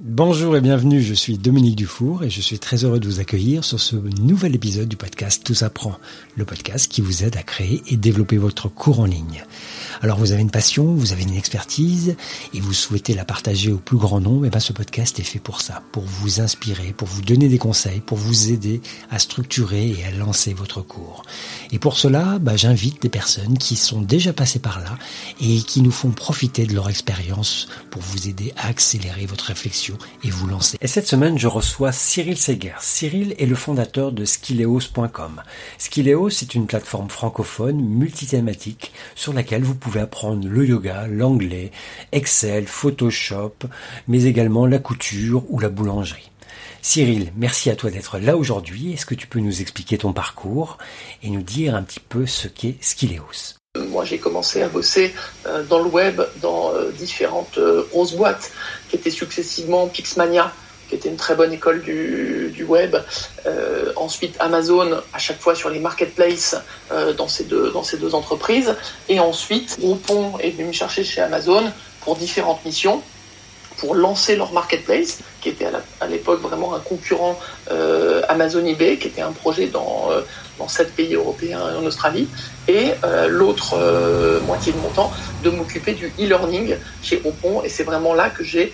Bonjour et bienvenue, je suis Dominique Dufour et je suis très heureux de vous accueillir sur ce nouvel épisode du podcast Tout s'apprend, le podcast qui vous aide à créer et développer votre cours en ligne. Alors vous avez une passion, vous avez une expertise et vous souhaitez la partager au plus grand nombre, et bien ce podcast est fait pour ça, pour vous inspirer, pour vous donner des conseils, pour vous aider à structurer et à lancer votre cours. Et pour cela, j'invite des personnes qui sont déjà passées par là et qui nous font profiter de leur expérience pour vous aider à accélérer votre réflexion et vous lancer. Et cette semaine, je reçois Cyril Seger. Cyril est le fondateur de Skilleos.com. Skilleos, c'est une plateforme francophone multithématique sur laquelle vous pouvez apprendre le yoga, l'anglais, Excel, Photoshop, mais également la couture ou la boulangerie. Cyril, merci à toi d'être là aujourd'hui. Est-ce que tu peux nous expliquer ton parcours et nous dire un petit peu ce qu'est Skilleos ? Moi, j'ai commencé à bosser dans le web, dans différentes grosses boîtes qui étaient successivement Pixmania, qui était une très bonne école du web. Ensuite, Amazon, à chaque fois sur les marketplaces dans ces deux entreprises. Et ensuite, Groupon est venu me chercher chez Amazon pour différentes missions, pour lancer leur marketplace, qui était à l'époque vraiment un concurrent Amazon eBay, qui était un projet dans 7 pays européens et en Australie, et l'autre moitié de mon temps, de m'occuper du e-learning chez Groupon, et c'est vraiment là que j'ai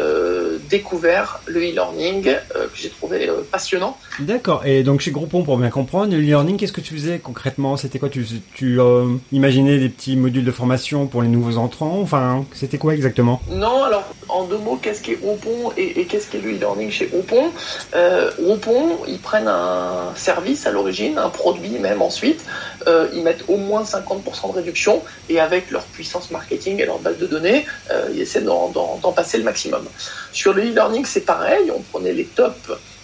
découvert le e-learning, que j'ai trouvé passionnant. D'accord, et donc chez Groupon, pour bien comprendre, le e-learning, qu'est-ce que tu faisais concrètement ? C'était quoi ? Tu imaginais des petits modules de formation pour les nouveaux entrants ? Enfin, c'était quoi exactement ? Non, alors, en deux mots, qu'est-ce qu'est Groupon et qu'est-ce qu'est le e-learning chez Groupon ? Groupon, ils prennent un service à l'origine, un produit même ensuite, ils mettent au moins 50% de réduction, et avec leur puissance marketing et leur base de données, ils essaient d'en passer le maximum. Sur le e-learning, c'est pareil, on prenait les top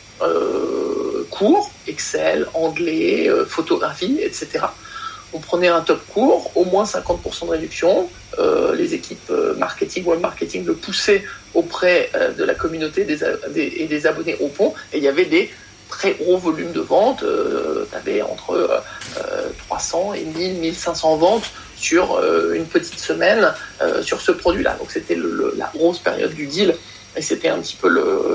cours, Excel, anglais, photographie, etc. On prenait un top cours, au moins 50% de réduction, les équipes marketing, web marketing le poussaient auprès de la communauté et des abonnés au pont, et il y avait des très gros volumes de ventes, tu avais entre 300 et 1000, 1500 ventes sur une petite semaine sur ce produit-là. Donc c'était la grosse période du deal, et c'était un petit peu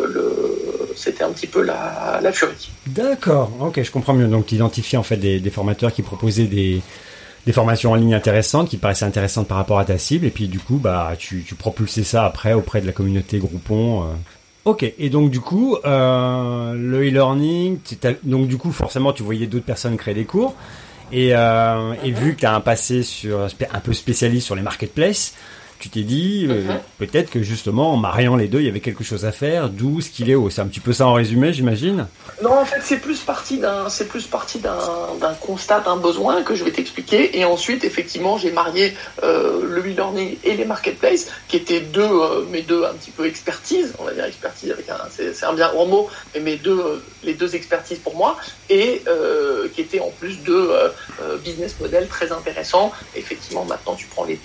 la furie. D'accord, ok, je comprends mieux. Donc tu identifies en fait des formateurs qui proposaient des formations en ligne intéressantes, qui paraissaient intéressantes par rapport à ta cible, et puis du coup tu propulsais ça après auprès de la communauté Groupon. Ok, et donc du coup, le e-learning, donc du coup forcément tu voyais d'autres personnes créer des cours, et vu que tu as un passé un peu spécialiste sur les marketplaces, tu t'es dit peut-être que justement en mariant les deux, il y avait quelque chose à faire, d'où Skilleos. C'est un petit peu ça en résumé, j'imagine. Non, en fait, c'est plus parti d'un constat, d'un besoin que je vais t'expliquer, et ensuite effectivement j'ai marié le e-learning et les marketplaces, qui étaient mes deux un petit peu expertises, on va dire expertise avec c'est un bien grand mot, mais les deux expertises pour moi, et qui étaient en plus deux business models très intéressants. Effectivement, maintenant tu prends les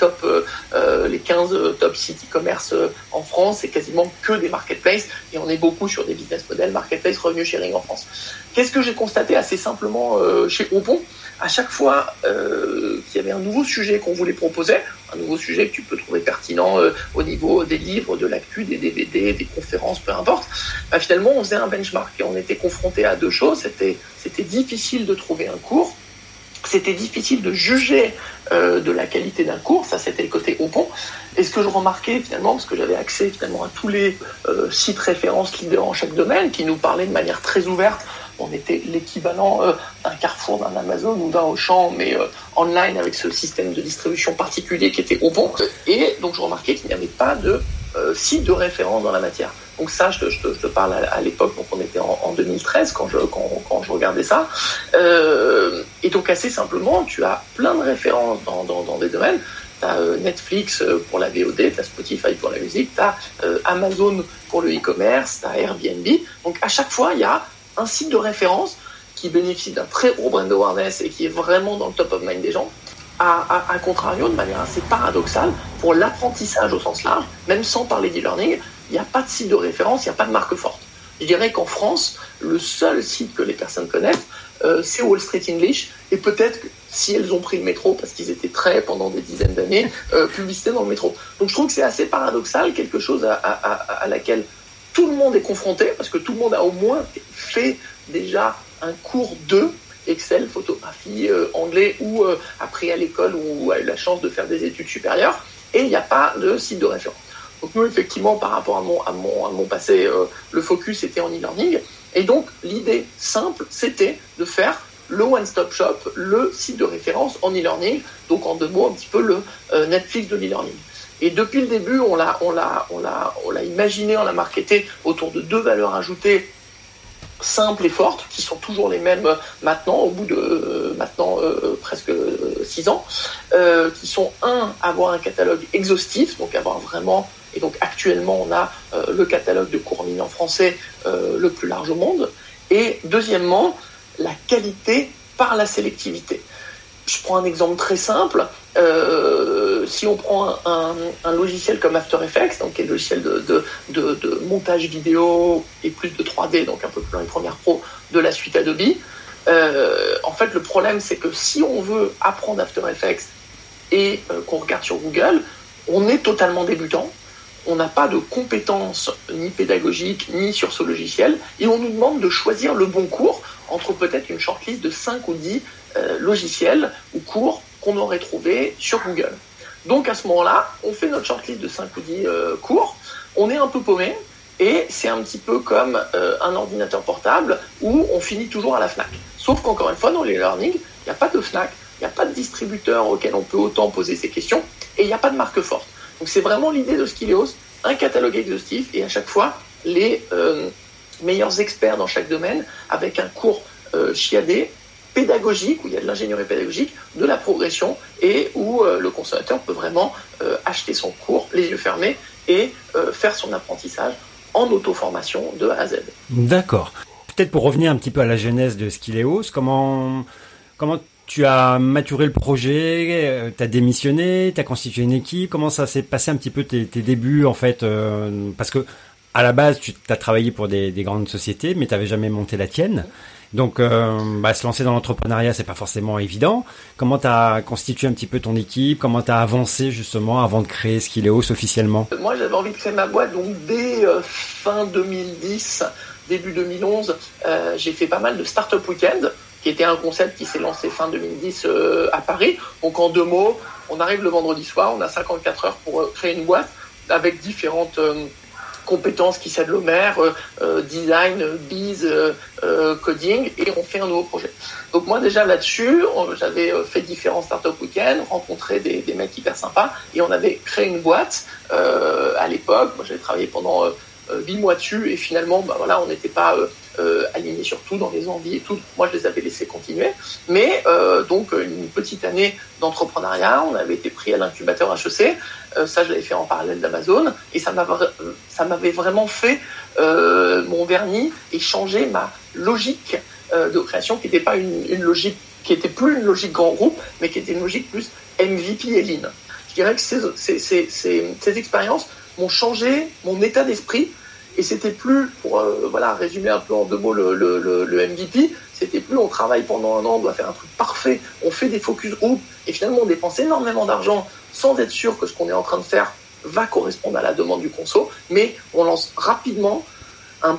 15 top sites e-commerce en France, c'est quasiment que des marketplaces, et on est beaucoup sur des business models marketplace revenu sharing en France. Qu'est-ce que j'ai constaté assez simplement chez Groupon ? À chaque fois qu'il y avait un nouveau sujet qu'on voulait proposer, un nouveau sujet que tu peux trouver pertinent au niveau des livres, de l'actu, des DVD, des conférences, peu importe, finalement on faisait un benchmark, et on était confronté à deux choses. C'était difficile de trouver un cours, c'était difficile de juger de la qualité d'un cours, ça c'était le côté Groupon. Et ce que je remarquais finalement, parce que j'avais accès finalement à tous les sites références leaders en chaque domaine, qui nous parlaient de manière très ouverte, on était l'équivalent d'un Carrefour, d'un Amazon ou d'un Auchan, mais online, avec ce système de distribution particulier qui était Groupon. Et donc je remarquais qu'il n'y avait pas de site de référence dans la matière. Donc ça, je te parle à l'époque, donc on était en 2013 quand je regardais ça. Et donc assez simplement, tu as plein de références dans des domaines. Tu as Netflix pour la VOD, tu as Spotify pour la musique, tu as Amazon pour le e-commerce, tu as Airbnb. Donc à chaque fois, il y a un site de référence qui bénéficie d'un très gros brand awareness et qui est vraiment dans le top of mind des gens. À contrario, de manière assez paradoxale, pour l'apprentissage au sens large, même sans parler d'e-learning, il n'y a pas de site de référence, il n'y a pas de marque forte. Je dirais qu'en France, le seul site que les personnes connaissent, c'est Wall Street English, et peut-être que si elles ont pris le métro, parce qu'ils étaient très, pendant des dizaines d'années, publicité dans le métro. Donc je trouve que c'est assez paradoxal, quelque chose à laquelle tout le monde est confronté, parce que tout le monde a au moins fait déjà un cours de Excel, photographie, anglais, ou appris à l'école ou a eu la chance de faire des études supérieures, et il n'y a pas de site de référence. Donc nous, effectivement, par rapport à mon passé, le focus était en e-learning, et donc l'idée simple, c'était de faire le one-stop shop, le site de référence en e-learning, donc en 2 mots, un petit peu le Netflix de l'e-learning. Et depuis le début, on l'a imaginé, on l'a marketé autour de 2 valeurs ajoutées simples et fortes, qui sont toujours les mêmes maintenant, au bout de presque 6 ans, qui sont avoir un catalogue exhaustif, donc avoir vraiment, et donc actuellement on a le catalogue de cours en ligne en français le plus large au monde, et deuxièmement, la qualité par la sélectivité. Je prends un exemple très simple. Si on prend un logiciel comme After Effects, donc qui est le logiciel de montage vidéo et plus de 3D, donc un peu plus dans les premières pros de la suite Adobe, en fait, le problème, c'est que si on veut apprendre After Effects et qu'on regarde sur Google, on est totalement débutant. On n'a pas de compétences ni pédagogiques ni sur ce logiciel, et on nous demande de choisir le bon cours entre peut-être une shortlist de 5 ou 10 logiciels ou cours qu'on aurait trouvé sur Google. Donc à ce moment-là, on fait notre shortlist de 5 ou 10 cours, on est un peu paumé, et c'est un petit peu comme un ordinateur portable où on finit toujours à la Fnac. Sauf qu'encore une fois, dans l'e-learning, il n'y a pas de Fnac, il n'y a pas de distributeur auquel on peut autant poser ces questions, et il n'y a pas de marque forte. Donc c'est vraiment l'idée de Skilleos, un catalogue exhaustif, et à chaque fois, les meilleurs experts dans chaque domaine, avec un cours chiadé, pédagogique, où il y a de l'ingénierie pédagogique, de la progression, et où le consommateur peut vraiment acheter son cours les yeux fermés et faire son apprentissage en auto-formation de A à Z. D'accord. Peut-être pour revenir un petit peu à la genèse de Skilleos, comment tu as maturé le projet, tu as démissionné, tu as constitué une équipe, comment ça s'est passé un petit peu tes débuts en fait, parce que à la base tu as travaillé pour des grandes sociétés, mais tu n'avais jamais monté la tienne. Donc se lancer dans l'entrepreneuriat, c'est pas forcément évident. Comment tu as constitué un petit peu ton équipe, comment tu as avancé justement avant de créer Skilleos officiellement? Moi j'avais envie de créer ma boîte, donc dès fin 2010, début 2011, j'ai fait pas mal de Startup Weekend, qui était un concept qui s'est lancé fin 2010 à Paris. Donc en 2 mots, on arrive le vendredi soir, on a 54 heures pour créer une boîte avec différentes compétences qui s'agglomèrent, design, biz, coding, et on fait un nouveau projet. Donc moi déjà là-dessus, j'avais fait différents startup week-ends, rencontré des mecs hyper sympas, et on avait créé une boîte à l'époque. Moi j'avais travaillé pendant 8 mois dessus, et finalement on n'était pas alignés sur tout, dans les envies et tout. Moi je les avais laissés continuer, mais donc une petite année d'entrepreneuriat, on avait été pris à l'incubateur HEC, ça je l'avais fait en parallèle d'Amazon, et ça m'avait vraiment fait mon vernis et changer ma logique de création, qui n'était pas une logique, qui était plus une logique grand groupe, mais qui était une logique plus MVP et Lean. Je dirais que ces expériences m'ont changé mon état d'esprit, et c'était plus, pour résumer un peu en 2 mots le MVP, c'était plus on travaille pendant 1 an, on doit faire un truc parfait, on fait des focus group, et finalement on dépense énormément d'argent sans être sûr que ce qu'on est en train de faire va correspondre à la demande du conso, mais on lance rapidement un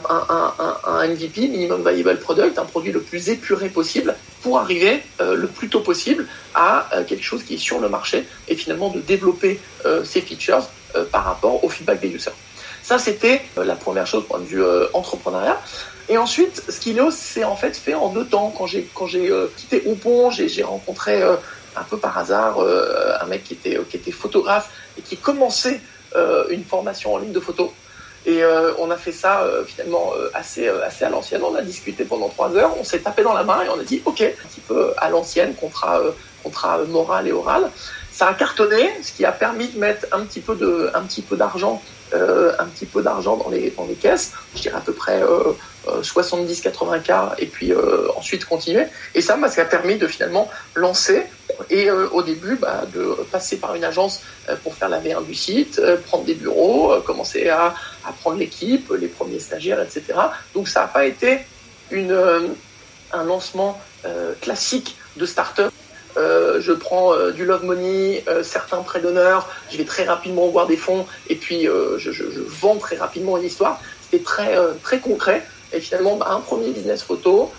MVP, Minimum Viable Product, un produit le plus épuré possible, pour arriver le plus tôt possible à quelque chose qui est sur le marché, et finalement de développer ces features par rapport au feedback des users. Ça, c'était la première chose, point de vue entrepreneuriat. Et ensuite, Skilleos s'est en fait fait en 2 temps. Quand j'ai quitté Oupon, j'ai rencontré un peu par hasard un mec qui était photographe et qui commençait une formation en ligne de photo. Et on a fait ça finalement assez à l'ancienne. On a discuté pendant 3 heures, on s'est tapé dans la main et on a dit ok, un petit peu à l'ancienne, contrat moral et oral. Ça a cartonné, ce qui a permis de mettre un petit peu d'argent dans les caisses, je dirais à peu près 70-80K, et puis ensuite continuer. Et ça a permis de finalement lancer, et au début de passer par une agence pour faire la V1 du site, prendre des bureaux, commencer à prendre l'équipe, les premiers stagiaires, etc. Donc ça n'a pas été un lancement classique de start-up. je prends du love money, certains prêts d'honneur, je vais très rapidement voir des fonds et puis je vends très rapidement une histoire. C'était très concret et finalement un premier business photo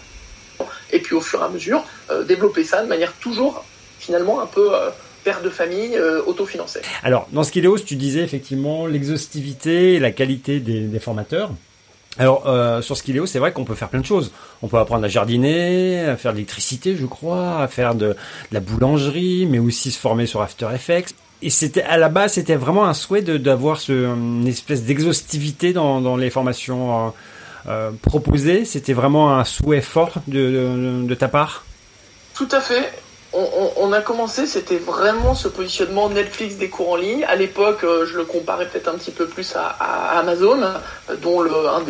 et puis au fur et à mesure développer ça de manière toujours finalement un peu père de famille autofinancé. Alors dans Skilleos, tu disais effectivement l'exhaustivité et la qualité des formateurs. Alors sur Skilleos, c'est vrai qu'on peut faire plein de choses. On peut apprendre à jardiner, à faire de l'électricité, je crois, à faire de la boulangerie, mais aussi se former sur After Effects. Et à la base, c'était vraiment un souhait d'avoir une espèce d'exhaustivité dans les formations proposées. C'était vraiment un souhait fort de ta part. Tout à fait. On a commencé, c'était vraiment ce positionnement Netflix des cours en ligne. À l'époque, je le comparais peut-être un petit peu plus à Amazon, dont un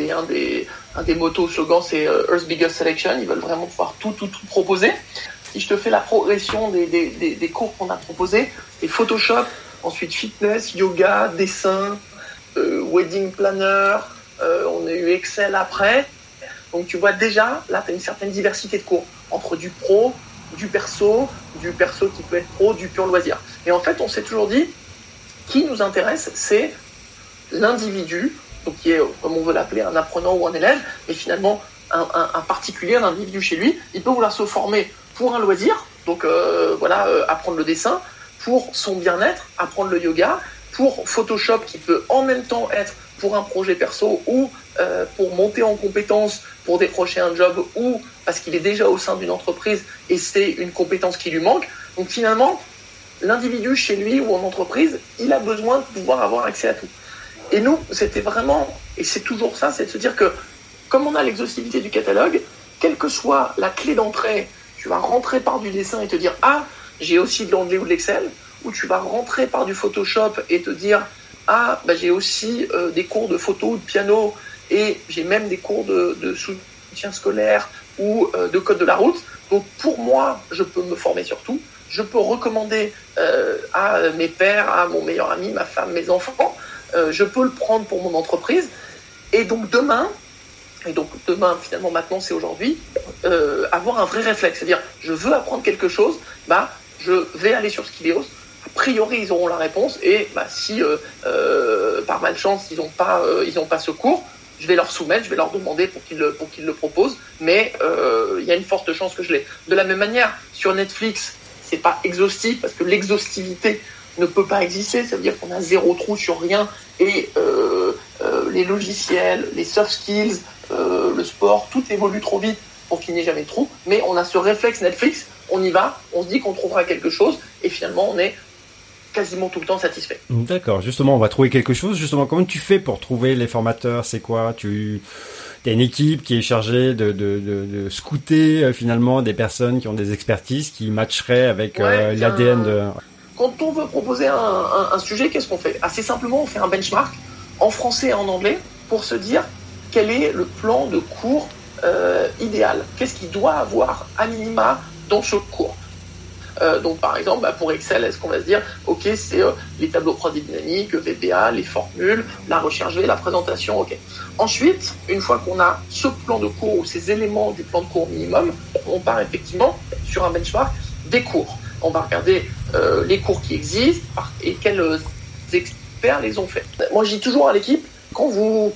des mottos slogans c'est Earth's Biggest Selection. Ils veulent vraiment pouvoir tout proposer. Si je te fais la progression des cours qu'on a proposés, c'est Photoshop, ensuite fitness, yoga, dessin, wedding planner, on a eu Excel après. Donc tu vois déjà, là tu as une certaine diversité de cours, entre du pro, du perso qui peut être pro, du pur loisir. Et en fait, on s'est toujours dit, qui nous intéresse, c'est l'individu, donc qui est, comme on veut l'appeler, un apprenant ou un élève, mais finalement un particulier, un individu chez lui, il peut vouloir se former pour un loisir, donc apprendre le dessin, pour son bien-être, apprendre le yoga, pour Photoshop qui peut en même temps être pour un projet perso ou pour monter en compétence, pour décrocher un job ou parce qu'il est déjà au sein d'une entreprise et c'est une compétence qui lui manque. Donc finalement, l'individu chez lui ou en entreprise, il a besoin de pouvoir avoir accès à tout. Et nous, c'était vraiment, et c'est toujours ça, c'est de se dire que comme on a l'exhaustivité du catalogue, quelle que soit la clé d'entrée, tu vas rentrer par du dessin et te dire « Ah, j'ai aussi de l'anglais ou de l'Excel » ou tu vas rentrer par du Photoshop et te dire « Ah, j'ai aussi des cours de photo ou de piano et j'ai même des cours de soutien scolaire ou de code de la route. » Donc pour moi, je peux me former sur tout. Je peux recommander à mes pairs, à mon meilleur ami, ma femme, mes enfants. Je peux le prendre pour mon entreprise. Et donc demain, finalement maintenant c'est aujourd'hui, avoir un vrai réflexe. C'est-à-dire, je veux apprendre quelque chose, je vais aller sur Skilleos. A priori, ils auront la réponse. Et si par malchance, ils n'ont pas ce cours, je vais leur soumettre, je vais leur demander pour qu'ils le proposent. Mais il y a une forte chance que je l'ai. De la même manière, sur Netflix, c'est pas exhaustif parce que l'exhaustivité ne peut pas exister. Ça veut dire qu'on a zéro trou sur rien. Et les logiciels, les soft skills, le sport, tout évolue trop vite pour qu'il n'y ait jamais de trou. Mais on a ce réflexe Netflix, on y va, on se dit qu'on trouvera quelque chose et finalement on est quasiment tout le temps satisfait. D'accord, justement on va trouver quelque chose. Justement, comment tu fais pour trouver les formateurs? C'est quoi? Tu as une équipe qui est chargée de scouter finalement des personnes qui ont des expertises qui matcheraient avec l'ADN de... Quand on veut proposer un sujet, qu'est-ce qu'on fait? Assez simplement, on fait un benchmark en français et en anglais pour se dire quel est le plan de cours idéal. Qu'est-ce qu'il doit avoir à minima dans ce cours. Donc par exemple, pour Excel, est-ce qu'on va se dire, ok, c'est les tableaux croisés dynamiques, VBA, les formules, la recherche V, la présentation, ok. Ensuite, une fois qu'on a ce plan de cours ou ces éléments du plan de cours minimum, on part effectivement sur un benchmark des cours. On va regarder les cours qui existent et quels experts les ont faits. Moi, je dis toujours à l'équipe, quand vous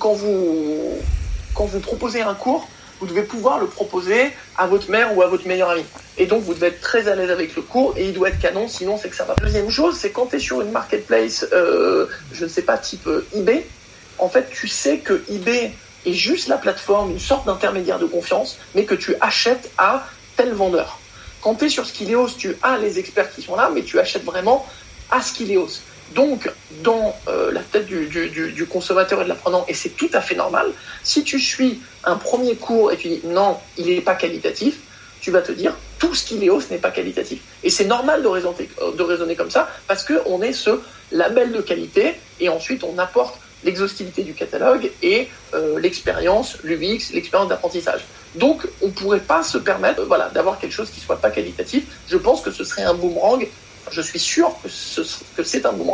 proposez un cours, vous devez pouvoir le proposer à votre mère ou à votre meilleur ami. Et donc, vous devez être très à l'aise avec le cours et il doit être canon, sinon c'est que ça va. Deuxième chose, c'est quand tu es sur une marketplace, je ne sais pas, type eBay, en fait, tu sais que eBay est juste la plateforme, une sorte d'intermédiaire de confiance, mais que tu achètes à tel vendeur. Quand tu es sur Skilleos, tu as les experts qui sont là, mais tu achètes vraiment à Skilleos. Donc, dans la tête du consommateur et de l'apprenant, et c'est tout à fait normal, si tu suis un premier cours et tu dis non, il n'est pas qualitatif, tu vas te dire tout Skilleos n'est pas qualitatif. Et c'est normal de raisonner comme ça parce qu'on est ce label de qualité et ensuite on apporte l'exhaustivité du catalogue et l'expérience, l'UX, l'expérience d'apprentissage. Donc, on ne pourrait pas se permettre d'avoir quelque chose qui ne soit pas qualitatif. Je pense que ce serait un boomerang. Je suis sûr que c'est un boomerang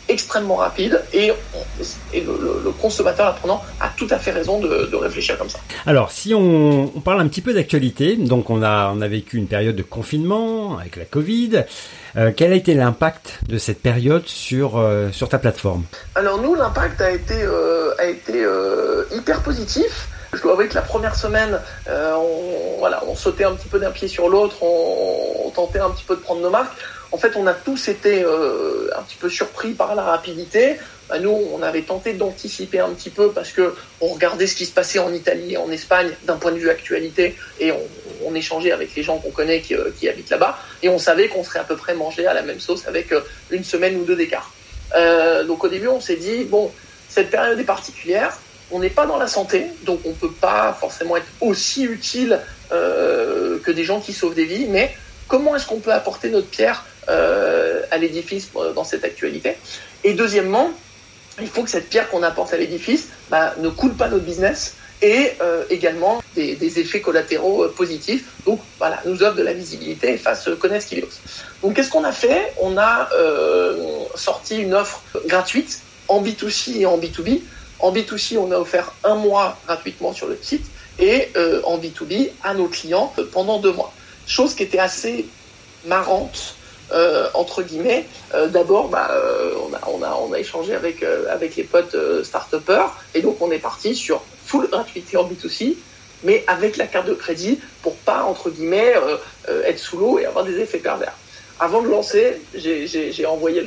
extrêmement rapide et le consommateur apprenant a tout à fait raison de réfléchir comme ça. Alors, si on parle un petit peu d'actualité, donc on a vécu une période de confinement avec la Covid. Quel a été l'impact de cette période sur ta plateforme ? Alors nous, l'impact a été hyper positif. Je dois avouer que la première semaine, on sautait un petit peu d'un pied sur l'autre, on tentait un petit peu de prendre nos marques. En fait, on a tous été un petit peu surpris par la rapidité. Nous, on avait tenté d'anticiper un petit peu parce que on regardait ce qui se passait en Italie et en Espagne d'un point de vue actualité et on échangeait avec les gens qu'on connaît qui habitent là-bas et on savait qu'on serait à peu près mangé à la même sauce avec une semaine ou deux d'écart. Donc au début, on s'est dit, bon, cette période est particulière, on n'est pas dans la santé, donc on ne peut pas forcément être aussi utile que des gens qui sauvent des vies, mais comment est-ce qu'on peut apporter notre pierre à l'édifice dans cette actualité ? Et deuxièmement, il faut que cette pierre qu'on apporte à l'édifice ne coule pas notre business et également des effets collatéraux positifs. Donc voilà, nous offre de la visibilité et fasse connaître Skilleos. Donc qu'est-ce qu'on a fait ? On a sorti une offre gratuite en B2C et en B2B. En B2C, on a offert 1 mois gratuitement sur le site et en B2B à nos clients pendant 2 mois. Chose qui était assez marrante, entre guillemets. D'abord, on a échangé avec les potes start-upers et donc on est parti sur full gratuité en B2C, mais avec la carte de crédit pour pas, entre guillemets, être sous l'eau et avoir des effets pervers. Avant de lancer, j'ai envoyé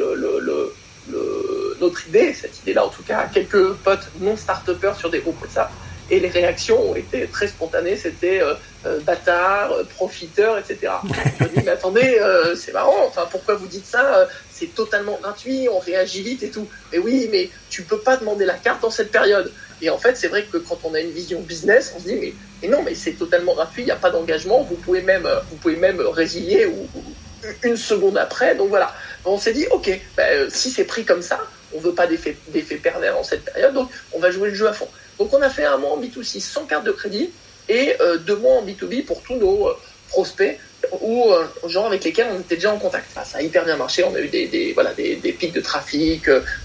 notre idée, cette idée-là en tout cas, à quelques potes non start-upers sur des groupes WhatsApp. Et les réactions ont été très spontanées, c'était bâtard, profiteur, etc. Je me dis, mais attendez, c'est marrant, enfin, pourquoi vous dites ça ? C'est totalement gratuit, on réagit vite et tout. Mais oui, mais tu peux pas demander la carte dans cette période. Et en fait, c'est vrai que quand on a une vision business, on se dit, mais non, mais c'est totalement gratuit, il n'y a pas d'engagement, vous pouvez même résilier ou une seconde après. Donc voilà, on s'est dit, ok, si c'est pris comme ça, on veut pas d'effet pervers en cette période, donc on va jouer le jeu à fond. Donc on a fait 1 mois en B2C sans carte de crédit et 2 mois en B2B pour tous nos prospects ou gens avec lesquels on était déjà en contact. Ça a hyper bien marché, on a eu des pics de trafic,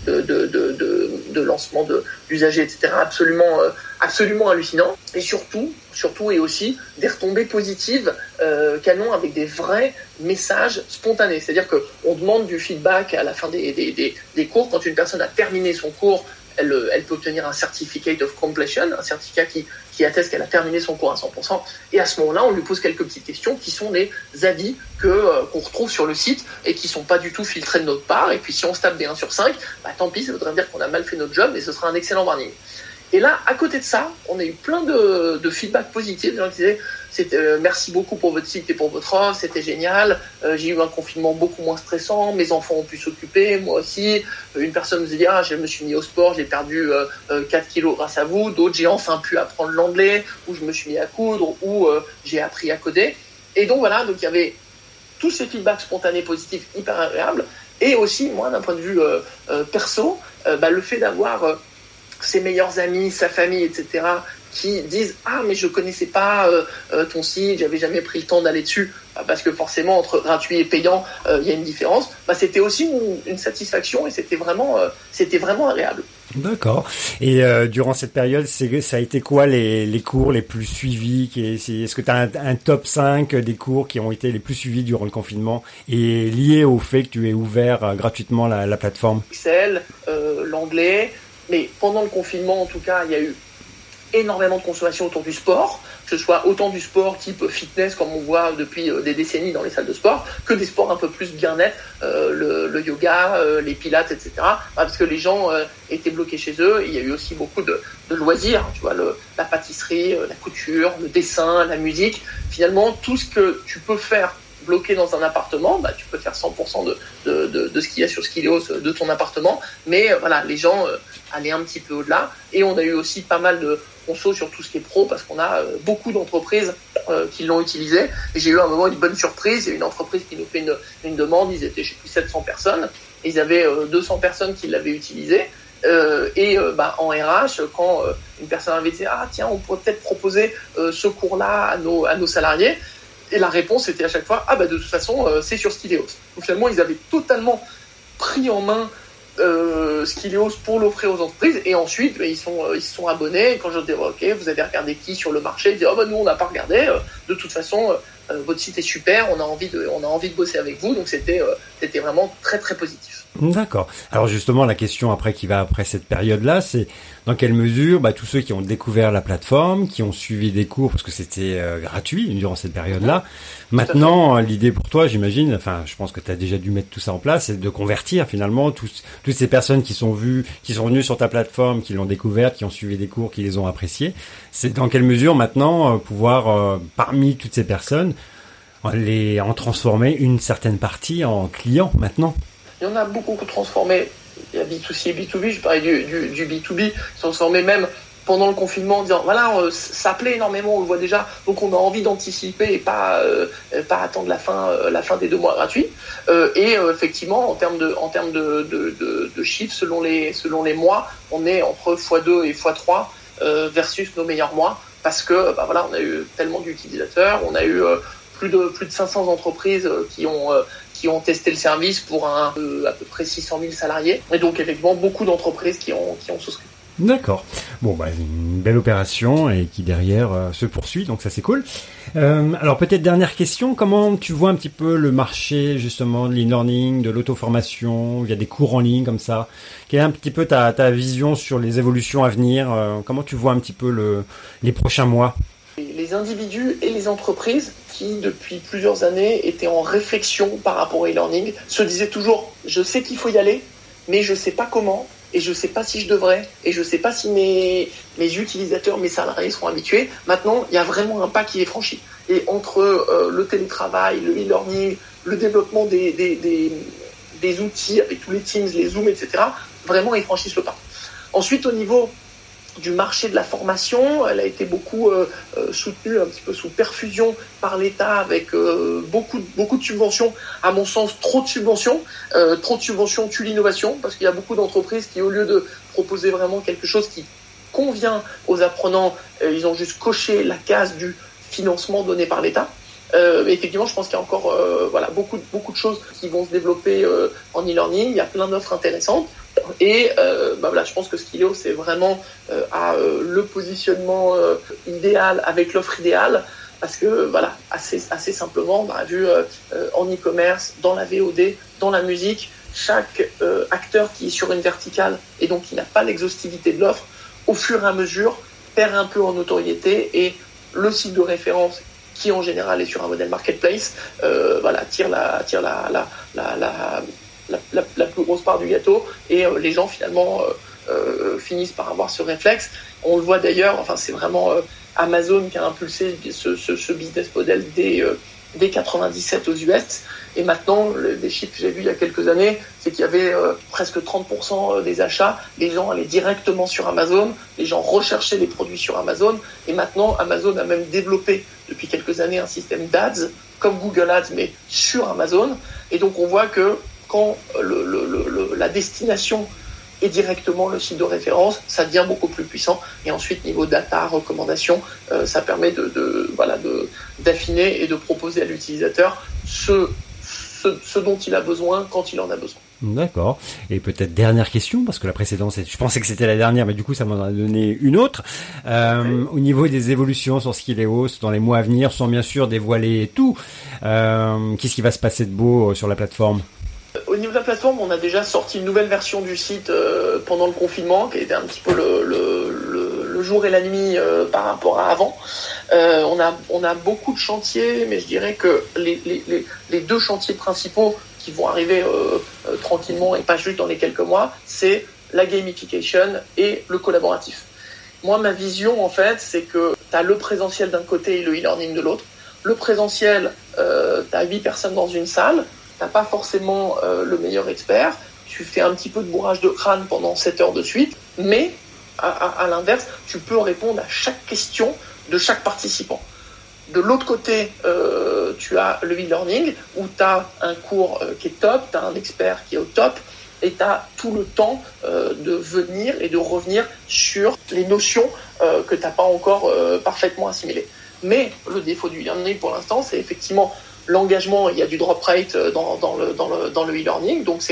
de lancement d'usagers, etc. Absolument hallucinant. Et surtout et aussi des retombées positives canon avec des vrais messages spontanés. C'est-à-dire qu'on demande du feedback à la fin des cours. Quand une personne a terminé son cours, elle peut obtenir un certificate of completion, un certificat qui atteste qu'elle a terminé son cours à 100%. Et à ce moment-là, on lui pose quelques petites questions qui sont des avis qu'on retrouve sur le site et qui sont pas du tout filtrés de notre part. Et puis si on se tape des 1 sur 5, tant pis, ça voudrait dire qu'on a mal fait notre job et ce sera un excellent warning. Et là, à côté de ça, on a eu plein de feedback positifs, des gens qui disaient merci beaucoup pour votre site et pour votre offre, c'était génial, j'ai eu un confinement beaucoup moins stressant, mes enfants ont pu s'occuper, moi aussi. Une personne nous a dit je me suis mis au sport, j'ai perdu 4 kilos grâce à vous, d'autres j'ai enfin pu apprendre l'anglais, ou je me suis mis à coudre, ou j'ai appris à coder. Et donc voilà, donc il y avait tous ces feedbacks spontanés positifs hyper agréables, et aussi moi d'un point de vue perso, le fait d'avoir ses meilleurs amis, sa famille, etc., qui disent mais je connaissais pas ton site, j'avais jamais pris le temps d'aller dessus, parce que forcément entre gratuit et payant il y a une différence. C'était aussi une satisfaction et c'était vraiment agréable. D'accord. Et durant cette période, ça a été quoi les cours les plus suivis ? Est-ce que tu as un top 5 des cours qui ont été les plus suivis durant le confinement et liés au fait que tu aies ouvert gratuitement la plateforme ? Excel, l'anglais, mais pendant le confinement en tout cas, il y a eu énormément de consommation autour du sport, que ce soit autant du sport type fitness comme on voit depuis des décennies dans les salles de sport, que des sports un peu plus bien-être, le yoga, les pilates, etc. Parce que les gens étaient bloqués chez eux. Et il y a eu aussi beaucoup de loisirs, tu vois, la pâtisserie, la couture, le dessin, la musique. Finalement, tout ce que tu peux faire bloqué dans un appartement, tu peux faire 100% de ce qu'il y a sur Skilleos de ton appartement, mais voilà, les gens allaient un petit peu au-delà, et on a eu aussi pas mal de conso sur tout ce qui est pro, parce qu'on a beaucoup d'entreprises qui l'ont utilisé, et j'ai eu à un moment une bonne surprise. Il y a une entreprise qui nous fait une demande, ils étaient, je sais plus, 700 personnes, et ils avaient 200 personnes qui l'avaient utilisé, en RH, quand une personne avait dit tiens, on pourrait peut-être proposer ce cours-là à nos salariés, et la réponse était à chaque fois de toute façon c'est sur Skilleos. Donc finalement ils avaient totalement pris en main Skilleos pour l'offrir aux entreprises, et ensuite ils se sont abonnés, et quand je dis ok, vous avez regardé qui sur le marché, ils disent nous on n'a pas regardé, de toute façon votre site est super, on a envie de bosser avec vous, donc c'était vraiment très très positif. D'accord. Alors justement, la question qui va après cette période-là, c'est dans quelle mesure tous ceux qui ont découvert la plateforme, qui ont suivi des cours parce que c'était gratuit durant cette période-là, maintenant l'idée pour toi, j'imagine, je pense que tu as déjà dû mettre tout ça en place, c'est de convertir finalement toutes ces personnes qui sont venues sur ta plateforme, qui l'ont découverte, qui ont suivi des cours, qui les ont appréciés. C'est dans quelle mesure maintenant pouvoir, parmi toutes ces personnes, en transformer une certaine partie en clients maintenant. Il y en a beaucoup transformé. Il y a B2C et B2B, je parlais du B2B, transformé même pendant le confinement en disant ça plaît énormément, on le voit déjà, donc on a envie d'anticiper et pas attendre la fin des 2 mois gratuits. Effectivement, en termes de chiffres, selon les mois, on est entre x2 et x3 versus nos meilleurs mois, parce que on a eu tellement d'utilisateurs, on a eu plus de 500 entreprises qui ont testé le service pour à peu près 600 000 salariés. Et donc, effectivement, beaucoup d'entreprises qui ont souscrit. D'accord. Bon, une belle opération et qui derrière se poursuit, donc ça c'est cool. Alors peut-être dernière question, comment tu vois un petit peu le marché justement de l'e-learning, de l'auto-formation, il y a des cours en ligne comme ça. Quelle est un petit peu ta vision sur les évolutions à venir? Comment tu vois un petit peu les prochains mois? Les individus et les entreprises qui, depuis plusieurs années, étaient en réflexion par rapport au e-learning, se disaient toujours « je sais qu'il faut y aller, mais je ne sais pas comment, et je ne sais pas si je devrais, et je ne sais pas si mes utilisateurs, mes salariés seront habitués ». Maintenant, il y a vraiment un pas qui est franchi. Et entre le télétravail, le e-learning, le développement des outils avec tous les Teams, les Zooms, etc., vraiment, ils franchissent le pas. Ensuite, au niveau du marché de la formation, elle a été beaucoup soutenue un petit peu sous perfusion par l'État avec beaucoup de subventions. À mon sens, trop de subventions tue l'innovation, parce qu'il y a beaucoup d'entreprises qui, au lieu de proposer vraiment quelque chose qui convient aux apprenants, ils ont juste coché la case du financement donné par l'État. Effectivement, je pense qu'il y a encore beaucoup de choses qui vont se développer en e-learning. Il y a plein d'offres intéressantes. Et je pense que Skilleos c'est vraiment le positionnement idéal avec l'offre idéale, parce que assez simplement, on a vu en e-commerce, dans la VOD, dans la musique, chaque acteur qui est sur une verticale et donc qui n'a pas l'exhaustivité de l'offre, au fur et à mesure perd un peu en notoriété, et le site de référence, qui en général est sur un modèle marketplace, tire la plus grosse part du gâteau, et les gens finalement finissent par avoir ce réflexe. On le voit d'ailleurs, c'est vraiment Amazon qui a impulsé ce business model dès 97 aux US, et maintenant des chiffres que j'ai vus il y a quelques années, c'est qu'il y avait presque 30% des achats, les gens allaient directement sur Amazon, les gens recherchaient les produits sur Amazon, et maintenant Amazon a même développé depuis quelques années un système d'ADS comme Google Ads, mais sur Amazon. Et donc on voit que quand la destination est directement le site de référence, ça devient beaucoup plus puissant. Et ensuite, niveau data, recommandation, ça permet d'affiner et de proposer à l'utilisateur ce dont il a besoin quand il en a besoin. D'accord. Et peut-être dernière question, parce que la précédente, je pensais que c'était la dernière, mais du coup, ça m'en a donné une autre. Au niveau des évolutions sur Skilleos dans les mois à venir, sans bien sûr dévoiler tout, qu'est-ce qui va se passer de beau sur la plateforme? Au niveau de la plateforme, on a déjà sorti une nouvelle version du site pendant le confinement, qui était un petit peu le jour et la nuit par rapport à avant. On a beaucoup de chantiers, mais je dirais que les 2 chantiers principaux qui vont arriver tranquillement et pas juste dans les quelques mois, c'est la gamification et le collaboratif. Moi, ma vision, en fait, c'est que tu as le présentiel d'un côté et le e-learning de l'autre. Le présentiel, tu as 8 personnes dans une salle, t'as pas forcément le meilleur expert, tu fais un petit peu de bourrage de crâne pendant 7 heures de suite, mais à l'inverse, tu peux répondre à chaque question de chaque participant. De l'autre côté, tu as le e-learning, où tu as un cours qui est top, tu as un expert qui est au top, et tu as tout le temps de venir et de revenir sur les notions que tu n'as pas encore parfaitement assimilées. Mais le défaut du e-learning pour l'instant, c'est effectivement l'engagement. Il y a du drop rate dans le e-learning, donc c'est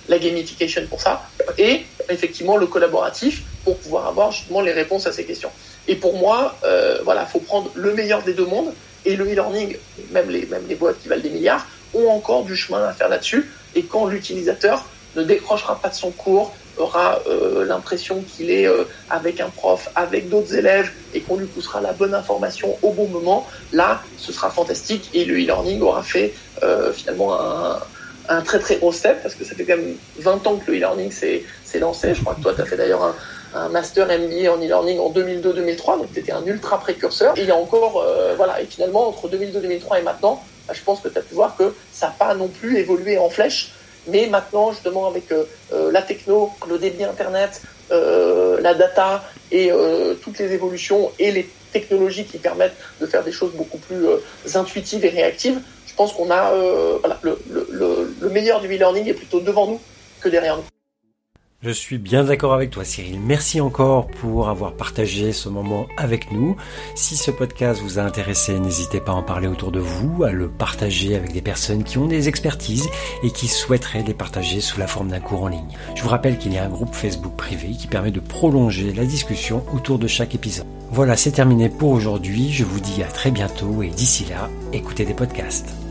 la gamification pour ça, et effectivement le collaboratif pour pouvoir avoir justement les réponses à ces questions. Et pour moi, faut prendre le meilleur des deux mondes, et le e-learning, même les boîtes qui valent des milliards, ont encore du chemin à faire là-dessus, et quand l'utilisateur ne décrochera pas de son cours, aura l'impression qu'il est avec un prof, avec d'autres élèves, et qu'on lui poussera la bonne information au bon moment, là, ce sera fantastique, et le e-learning aura fait finalement un très très gros step, parce que ça fait quand même 20 ans que le e-learning s'est lancé. Je crois que toi, tu as fait d'ailleurs un master MBA en e-learning en 2002-2003, donc tu étais un ultra précurseur. Et il y a encore, et finalement, entre 2002-2003 et maintenant, je pense que tu as pu voir que ça n'a pas non plus évolué en flèche, mais maintenant, justement, avec la techno, le débit Internet, la data et toutes les évolutions et les technologies qui permettent de faire des choses beaucoup plus intuitives et réactives, je pense qu'on a le meilleur du e-learning est plutôt devant nous que derrière nous. Je suis bien d'accord avec toi, Cyril. Merci encore pour avoir partagé ce moment avec nous. Si ce podcast vous a intéressé, n'hésitez pas à en parler autour de vous, à le partager avec des personnes qui ont des expertises et qui souhaiteraient les partager sous la forme d'un cours en ligne. Je vous rappelle qu'il y a un groupe Facebook privé qui permet de prolonger la discussion autour de chaque épisode. Voilà, c'est terminé pour aujourd'hui. Je vous dis à très bientôt et d'ici là, écoutez des podcasts.